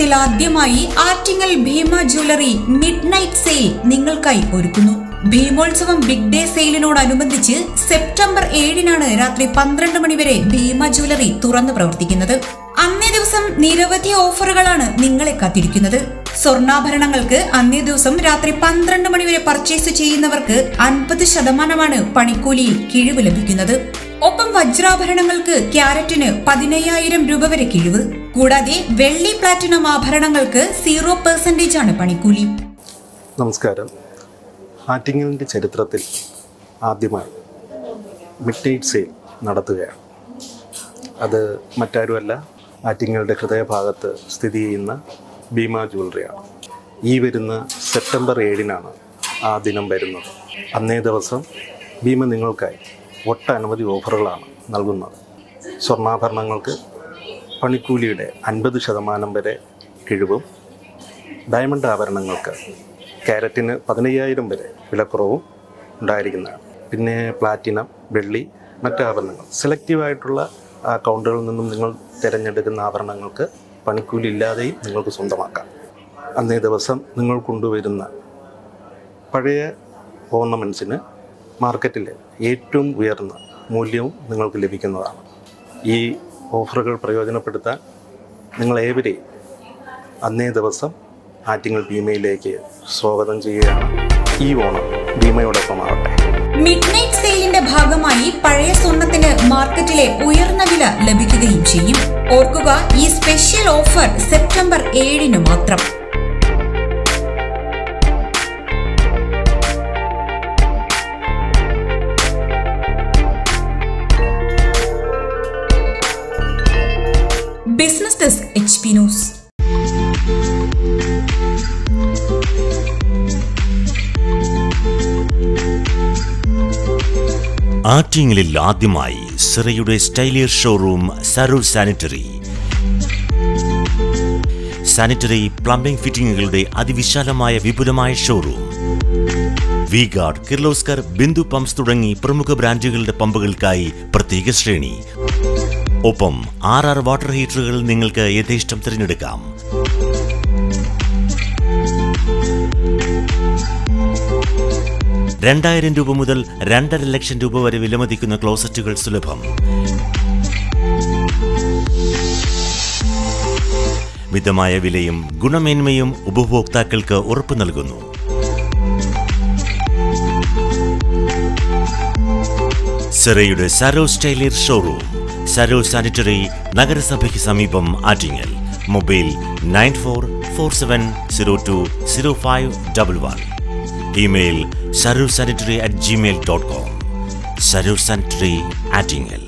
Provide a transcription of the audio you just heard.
ചരിത്രത്തിൽ ആദ്യമായി Attingal Bhima jewellery midnight sale നിങ്ങൾക്കായി ഒരുക്കുന്നു. ഭീമോത്സവം ബിഗ് ഡേ സെയിലിനോടനുബന്ധിച്ച് സെപ്റ്റംബർ 7-നാണ് രാത്രി 12 മണി വരെ ഭീമ ജ്വല്ലറി തുറന്നു പ്രവർത്തിക്കുന്നത്. അന്നേ ദിവസം നിരവധി ഓഫറുകളാണ് നിങ്ങളെ കാത്തിരിക്കുന്നത്. സ്വർണ്ണാഭരണങ്ങൾക്ക് അന്നേ ദിവസം രാത്രി 12 മണി വരെ പർച്ചേസ് ചെയ്യുന്നവർക്ക് 50% പണിക്കൂലിയിൽ കിഴിവ് ലഭിക്കുന്നത്. ഒപ്പം വജ്രാഭരണങ്ങൾക്ക് ക്യാരറ്റിന് 15,000 രൂപ വരെ കിഴിവ്. കൂടാതെ വെള്ളി പ്ലാറ്റിനം ആഭരണങ്ങൾക്ക് 0% പണിക്കൂലി. നമസ്കാരം. ആറ്റിങ്ങലിന്റെ ചരിത്രത്തിൽ ആദ്യമായി മിഡ് നൈറ്റ് സെയിൽ നടത്തുകയാണ്. അത് മറ്റാരുമല്ല, ആറ്റിങ്ങലിന്റെ ഹൃദയഭാഗത്ത് സ്ഥിതി ചെയ്യുന്ന ഭീമ ജ്വല്ലറിയാണ്. ഈ വരുന്ന സെപ്റ്റംബർ 7-നാണ് ആ ദിനം വരുന്നത്. അന്നേ ദിവസം ഭീമ നിങ്ങൾക്കായി ഒട്ടനവധി ഓഫറുകളാണ് നൽകുന്നത്. സ്വർണ്ണാഭരണങ്ങൾക്ക് പണിക്കൂലിയുടെ 50% വരെ കിഴിവും, ഡയമണ്ട് ആഭരണങ്ങൾക്ക് ക്യാരറ്റിന് 15,000 വരെ വിലക്കുറവും ഉണ്ടായിരിക്കുന്നതാണ്. പിന്നെ പ്ലാറ്റിനം, വെള്ളി, മറ്റ് ആഭരണങ്ങൾ സെലക്റ്റീവായിട്ടുള്ള ആ കൗണ്ടറിൽ നിന്നും നിങ്ങൾ തിരഞ്ഞെടുക്കുന്ന ആഭരണങ്ങൾക്ക് പണിക്കൂലി ഇല്ലാതെയും നിങ്ങൾക്ക് സ്വന്തമാക്കാം. അന്നേ ദിവസം നിങ്ങൾ കൊണ്ടുവരുന്ന പഴയ ഓർണമെൻറ്റ്സിന് മാർക്കറ്റിലെ ഏറ്റവും ഉയർന്ന മൂല്യവും നിങ്ങൾക്ക് ലഭിക്കുന്നതാണ്. ഈ ഓഫറുകൾ പ്രയോജനപ്പെടുത്താൻ നിങ്ങളേവരെയും അന്നേ ദിവസം ആറ്റിങ്ങൽ ഭീമയിലേക്ക് സ്വാഗതം ചെയ്യുകയാണ്. ഈ ഓണം ഭീമയോടൊപ്പമാവട്ടെ. മിഡ് നൈറ്റ് സെയിലിന്റെ ഭാഗമായി പഴയ സ്വർണത്തിന് മാർക്കറ്റിലെ ഉയർന്ന വില ലഭിക്കുകയും ചെയ്യും. ഓർക്കുക, ഈ സ്പെഷ്യൽ ഓഫർ സെപ്റ്റംബർ 7-ന് മാത്രം. Business desk HP news. ആറ്റിങ്ങലിൽ ആദ്യമായി സിറയുടെ സ്റ്റൈലിയർ showroom Sarur sanitary. Sanitary plumbing ഫിറ്റിംഗുകളുടെ അതിവിശാലമായ വിപുലമായ ഷോറൂം. വി-ഗാർഡ്, കിർലോസ്കർ, ബിന്ദു പമ്പ്സ് തുടങ്ങി പ്രമുഖ ബ്രാൻഡുകളുടെ പമ്പുകൾക്കായി പ്രത്യേക ശ്രേണി. ഒപ്പം 6 വാട്ടർ ഹീറ്ററുകൾ നിങ്ങൾക്ക് യഥേഷ്ടം തിരഞ്ഞെടുക്കാം. ₹2,000 മുതൽ 2.5 ലക്ഷം രൂപ വരെ വിലമതിക്കുന്ന ക്ലോസറ്റുകൾ സുലഭം. മിതമായ വിലയും ഗുണമേന്മയും ഉപഭോക്താക്കൾക്ക് ഉറപ്പു നൽകുന്നു. സിറയുടെ സരൂർ സ്റ്റൈലിയർ ഷോറൂം, സരൂർ സാനിറ്ററി, നഗരസഭയ്ക്ക് സമീപം, Attingal. Mobile 9447020511. Email sarursanitary@gmail.com. Sarur Sanitary, Attingel.